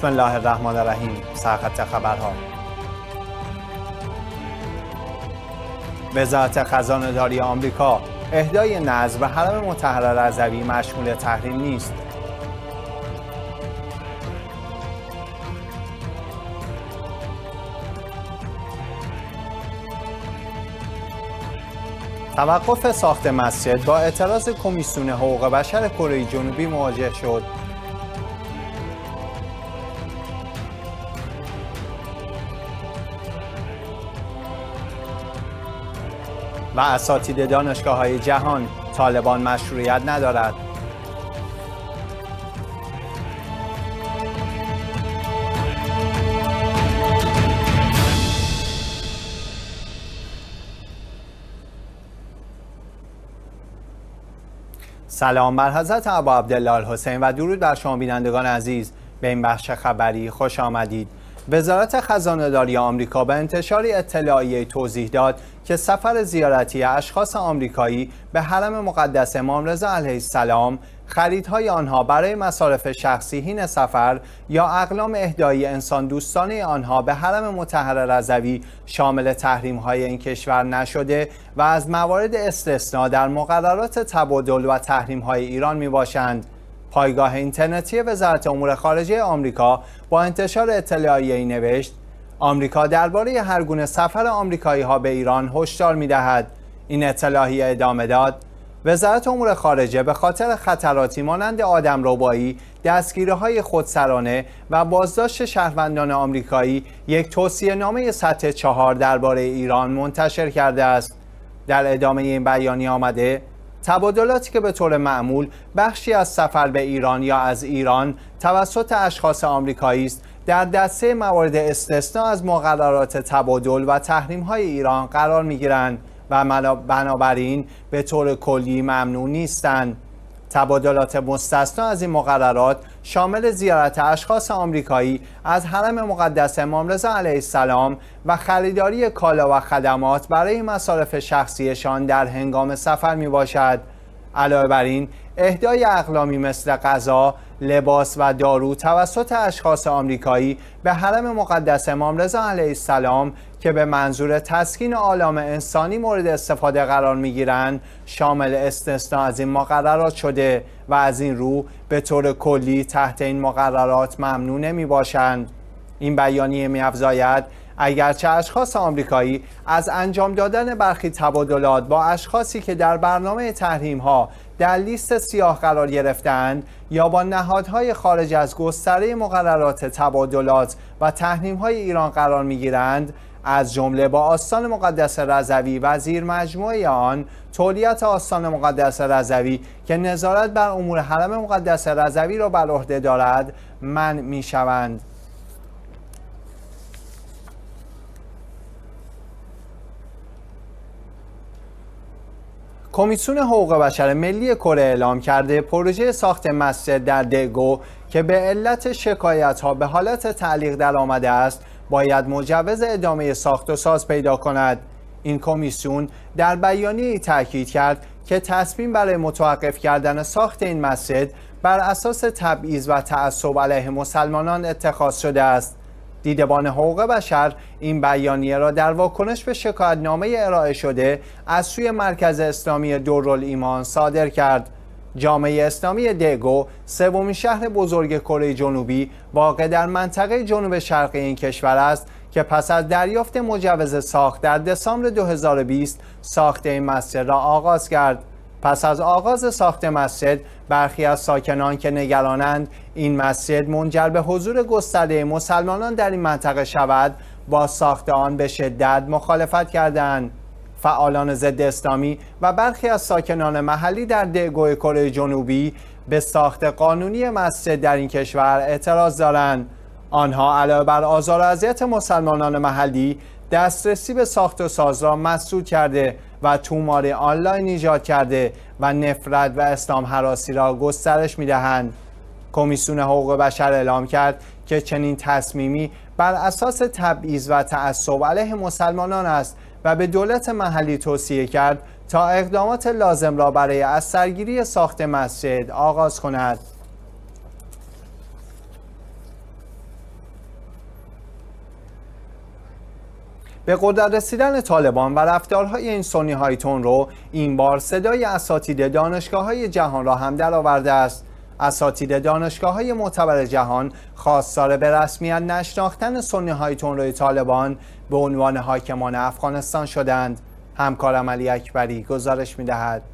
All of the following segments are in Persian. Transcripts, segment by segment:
بسم الله الرحمن الرحیم. سرخط خبرها. وزارت خزانه‌داری آمریکا: اهدای نذر به حرم مطهر رضوی مشمول تحریم نیست. توقف ساخت مسجد با اعتراض کمیسیون حقوق بشر کره جنوبی مواجه شد. و اساتید دانشگاه‌های جهان: طالبان مشروعیت ندارد. سلام بر حضرت ابا عبدالله الحسین و درود بر شما بینندگان عزیز. به این بخش خبری خوش آمدید. وزارت خزانه‌داری آمریکا به انتشار اطلاعیه توضیح داد که سفر زیارتی اشخاص آمریکایی به حرم مقدس امام رضا علیه السلام، خریدهای آنها برای مصارف شخصی حین سفر یا اقلام اهدایی انسان دوستانه آنها به حرم مطهر رضوی شامل تحریم‌های این کشور نشده و از موارد استثنا در مقررات تبادل و تحریم‌های ایران میباشند. پایگاه اینترنتی وزارت امور خارجه آمریکا با انتشار اطلاعیه‌ای نوشت: آمریکا درباره هر گونه سفر آمریکایی‌ها به ایران هشدار می‌دهد. این اطلاعیه ادامه داد: وزارت امور خارجه به خاطر خطراتی مانند آدمربایی، دستگیری‌های خودسرانه و بازداشت شهروندان آمریکایی یک توصیه‌نامه سطح 4 درباره ایران منتشر کرده است. در ادامه این بیانیه آمده: تبادلاتی که به طور معمول بخشی از سفر به ایران یا از ایران توسط اشخاص آمریکایی است، در دسته موارد استثنا از مقررات تبادل و تحریم‌های ایران قرار می‌گیرند و بنابراین به طور کلی ممنوع نیستند. تبادلات مستثنا از این مقررات شامل زیارت اشخاص آمریکایی از حرم مقدس امام رضا علیه السلام و خریداری کالا و خدمات برای مصارف شخصیشان در هنگام سفر می باشد. علاوه بر این، اهدای اقلامی مثل غذا، لباس و دارو توسط اشخاص آمریکایی به حرم مقدس امام رضا علیه السلام که به منظور تسکین آلام انسانی مورد استفاده قرار می‌گیرند شامل استثنا از این مقررات شده و از این رو به طور کلی تحت این مقررات ممنوع نمی‌باشند. این بیانیه می‌افزاید: اگرچه اشخاص آمریکایی از انجام دادن برخی تبادلات با اشخاصی که در برنامه تحریم‌ها در لیست سیاه قرار گرفتند یا با نهادهای خارج از گستره مقررات تبادلات و تحریم‌های ایران قرار می‌گیرند، از جمله با آستان مقدس رضوی و زیر مجموعه آن، تولیت آستان مقدس رضوی که نظارت بر امور حرم مقدس رضوی را بر عهده دارد، منع می‌شوند. کمیسیون حقوق بشر ملی کره اعلام کرده پروژه ساخت مسجد در دگو که به علت شکایت‌ها به حالت تعلیق در آمده است، باید مجوز ادامه ساخت و ساز پیدا کند. این کمیسیون در بیانیه‌ای تاکید کرد که تصمیم برای متوقف کردن ساخت این مسجد بر اساس تبعیض و تعصب علیه مسلمانان اتخاذ شده است. دیدبان حقوق بشر این بیانیه را در واکنش به شکایتنامه ارائه شده از سوی مرکز اسلامی دارالایمان صادر کرد. جامعه اسلامی دگو سومین شهر بزرگ کره جنوبی واقع در منطقه جنوب شرقی این کشور است که پس از دریافت مجوز ساخت در دسامبر 2020 ساخت این مسجد را آغاز کرد. پس از آغاز ساخت مسجد، برخی از ساکنان که نگرانند این مسجد منجر به حضور گسترده مسلمانان در این منطقه شود، با ساخت آن به شدت مخالفت کردند. فعالان ضد اسلامی و برخی از ساکنان محلی در دگو کره جنوبی به ساخت قانونی مسجد در این کشور اعتراض دارند. آنها علاوه بر آزار و اذیت مسلمانان محلی، دسترسی به ساخت و ساز را مسدود کرده و تومار آنلاین ایجاد کرده و نفرت و اسلام هراسی را گسترش می‌دهند. کمیسیون حقوق بشر اعلام کرد که چنین تصمیمی بر اساس تبعیض و تعصب علیه مسلمانان است و به دولت محلی توصیه کرد تا اقدامات لازم را برای از سرگیری ساخت مسجد آغاز کند. به قدرت رسیدن طالبان و رفتارهای این سنی‌های تندرو این بار صدای اساتید دانشگاه‌های جهان را هم درآورده است. اساتید دانشگاه‌های معتبر جهان خواستار به رسمیت نشناختن سنی‌های تندروی طالبان به عنوان حاکمان افغانستان شدند. همکارم علی اکبری گزارش می‌دهد.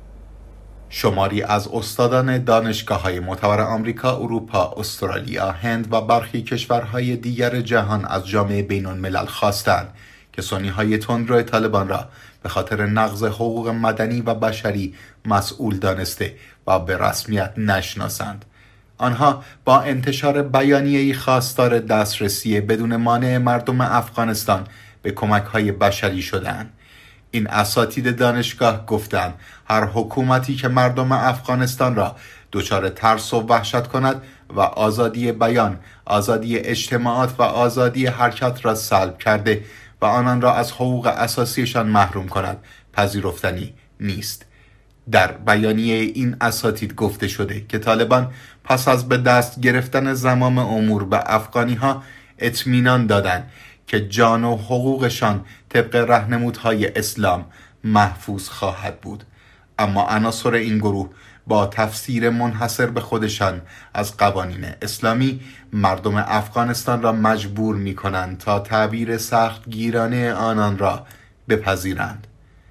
شماری از استادان دانشگاه‌های معتبر آمریکا، اروپا، استرالیا، هند و برخی کشورهای دیگر جهان از جامعه بین‌الملل خواستند که سنی‌های تندرو طالبان را به خاطر نقض حقوق مدنی و بشری مسئول دانسته و به رسمیت نشناسند. آنها با انتشار بیانیه‌ای خواستار دسترسی بدون مانع مردم افغانستان به کمک‌های بشری شدند. این اساتید دانشگاه گفتند هر حکومتی که مردم افغانستان را دچار ترس و وحشت کند و آزادی بیان، آزادی اجتماعات و آزادی حرکت را سلب کرده و آنان را از حقوق اساسیشان محروم کند، پذیرفتنی نیست. در بیانیه این اساتید گفته شده که طالبان پس از به دست گرفتن زمام امور به افغانی‌ها اطمینان دادند که جان و حقوقشان طبق راهنمودهای اسلام محفوظ خواهد بود. اما عناصر این گروه با تفسیر منحصر به خودشان از قوانین اسلامی مردم افغانستان را مجبور می کنند تا تعبیر سخت گیرانه آنان را بپذیرند.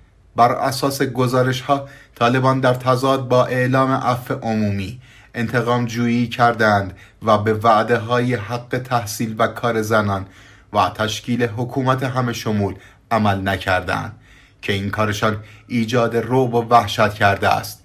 بر اساس گزارش ها طالبان در تضاد با اعلام عفو عمومی انتقام جویی کردند و به وعده های حق تحصیل و کار زنان و تشکیل حکومت همه شمول عمل نکردند که این کارشان ایجاد رعب و وحشت کرده است.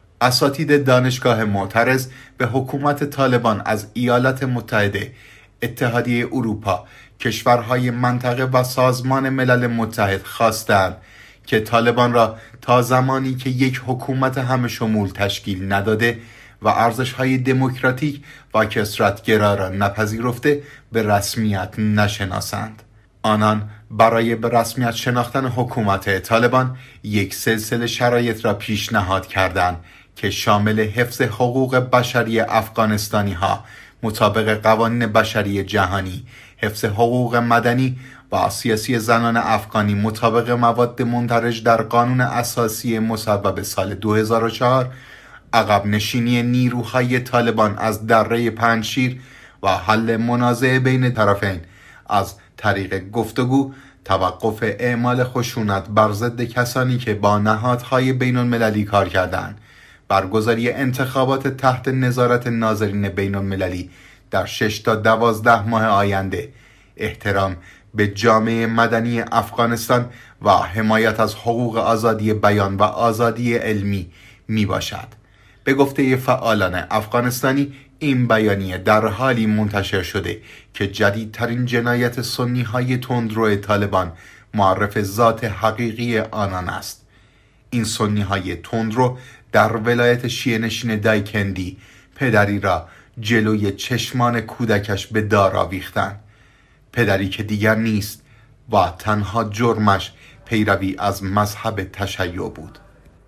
اساتید دانشگاه معترض به حکومت طالبان از ایالات متحده، اتحادیه اروپا، کشورهای منطقه و سازمان ملل متحد خواستند که طالبان را تا زمانی که یک حکومت همه شمول تشکیل نداده و ارزش‌های دموکراتیک و کثرت‌گرا را نپذیرفته به رسمیت نشناسند. آنان برای به رسمیت شناختن حکومت طالبان یک سلسله شرایط را پیشنهاد کردند که شامل حفظ حقوق بشری افغانستانی‌ها مطابق قوانین بشری جهانی، حفظ حقوق مدنی و سیاسی زنان افغانی مطابق مواد مندرج در قانون اساسی مصوب سال 2004، عقب نشینی نیروهای طالبان از دره پنجشیر و حل منازعه بین طرفین از طریق گفتگو، توقف اعمال خشونت بر ضد کسانی که با نهادهای بین المللی کار کردند، برگزاری انتخابات تحت نظارت ناظرین بین المللی در 6 تا 12 ماه آینده، احترام به جامعه مدنی افغانستان و حمایت از حقوق آزادی بیان و آزادی علمی می باشد. به گفته فعالان افغانستانی این بیانیه در حالی منتشر شده که جدیدترین جنایت سنی‌های تندرو طالبان معرف ذات حقیقی آنان است. این سنی‌های تندرو در ولایت شیعه نشین دایکندی پدری را جلوی چشمان کودکش به دار آویختند. پدری که دیگر نیست و تنها جرمش پیروی از مذهب تشیع بود.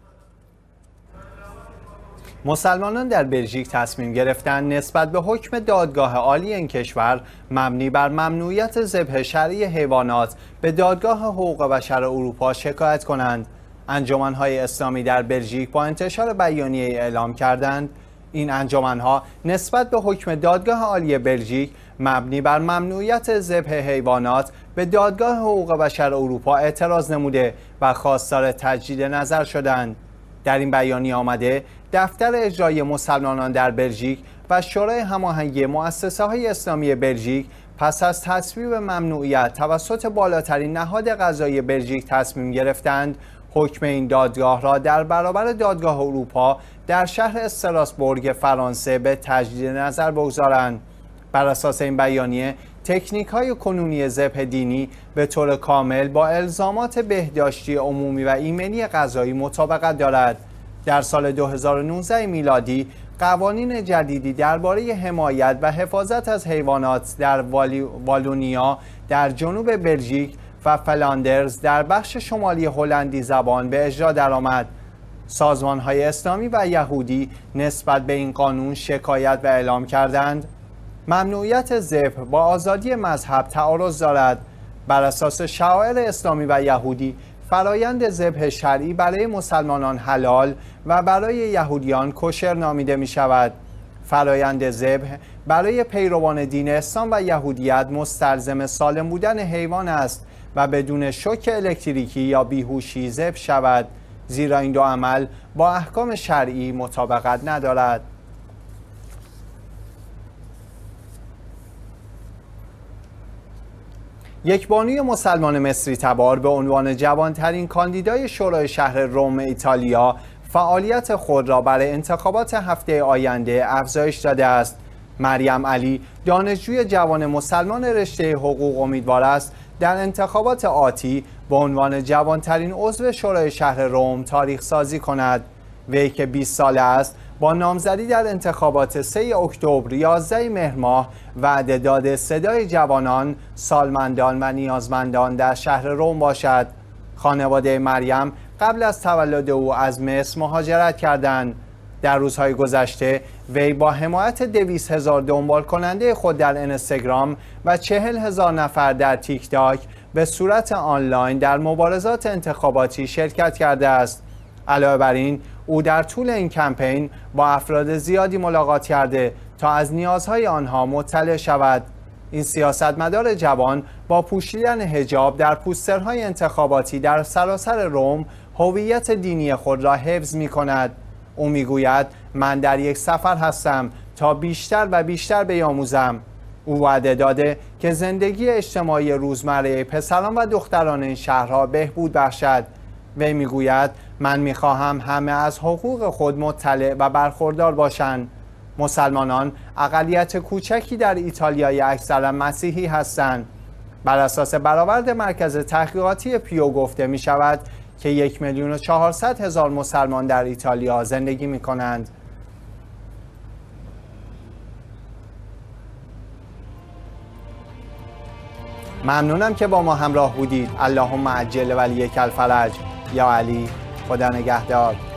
مسلمانان در بلژیک تصمیم گرفتند نسبت به حکم دادگاه عالی این کشور مبنی بر ممنوعیت ذبح شرعی حیوانات به دادگاه حقوق بشر اروپا شکایت کنند. انجمن‌های اسلامی در بلژیک با انتشار بیانیه‌ای اعلام کردند این انجمن‌ها نسبت به حکم دادگاه عالی بلژیک مبنی بر ممنوعیت ذبح حیوانات به دادگاه حقوق بشر اروپا اعتراض نموده و خواستار تجدید نظر شدند. در این بیانیه آمده دفتر اجرایی مسلمانان در بلژیک و شورای هماهنگی مؤسسه‌های اسلامی بلژیک پس از تصویب ممنوعیت توسط بالاترین نهاد قضایی بلژیک تصمیم گرفتند حکم این دادگاه را در برابر دادگاه اروپا در شهر استراسبورگ فرانسه به تجدید نظر بگذارند. بر اساس این بیانیه تکنیک‌های کنونی ذبح دینی به طور کامل با الزامات بهداشتی عمومی و ایمنی غذایی مطابقت دارد. در سال 2019 میلادی قوانین جدیدی درباره حمایت و حفاظت از حیوانات در والونیا در جنوب بلژیک و فلاندرز در بخش شمالی هلندی زبان به اجرا درآمد. سازمان‌های اسلامی و یهودی نسبت به این قانون شکایت و اعلام کردند ممنوعیت ذبح با آزادی مذهب تعارض دارد بر اساس شعائر اسلامی و یهودی فرایند ذبح شرعی برای مسلمانان حلال و برای یهودیان کشر نامیده می شود. فرایند ذبح برای پیروان دین اسلام و یهودیت مستلزم سالم بودن حیوان است و بدون شوک الکتریکی یا بیهوشی ذبح شود، زیرا این دو عمل با احکام شرعی مطابقت ندارد. یک بانوی مسلمان مصری تبار به عنوان جوانترین کاندیدای شورای شهر رم ایتالیا فعالیت خود را برای انتخابات هفته آینده افزایش داده است. مریم علی، دانشجوی جوان مسلمان رشته حقوق، امیدوار است در انتخابات آتی به عنوان جوانترین عضو شورای شهر رم تاریخ سازی کند. وی که 20 ساله است با نامزدی در انتخابات 3 اکتبر 11 مهر ماه وعده داده صدای جوانان، سالمندان و نیازمندان در شهر رم باشد. خانواده مریم قبل از تولد او از مصر مهاجرت کردند. در روزهای گذشته وی با حمایت 200,000 دنبال کننده خود در اینستاگرام و 40,000 نفر در تیک تاک به صورت آنلاین در مبارزات انتخاباتی شرکت کرده است. علاوه بر این، او در طول این کمپین با افراد زیادی ملاقات کرده تا از نیازهای آنها مطلع شود. این سیاستمدار جوان با پوشیدن حجاب در پوسترهای انتخاباتی در سراسر رم هویت دینی خود را حفظ می کند. او می گوید من در یک سفر هستم تا بیشتر و بیشتر بیاموزم. او وعده داده که زندگی اجتماعی روزمره پسران و دختران این شهرها بهبود بخشد. وی می گوید من می خواهم همه از حقوق خود مطلع و برخوردار باشند. مسلمانان اقلیت کوچکی در ایتالیای اکثرا مسیحی هستند. بر اساس برآورد مرکز تحقیقاتی پیو گفته می شود که 1,400,000 مسلمان در ایتالیا زندگی می کنند. ممنونم که با ما همراه بودید. اللهم عجل ولیک الفرج. یا علی، خدا نگهدار.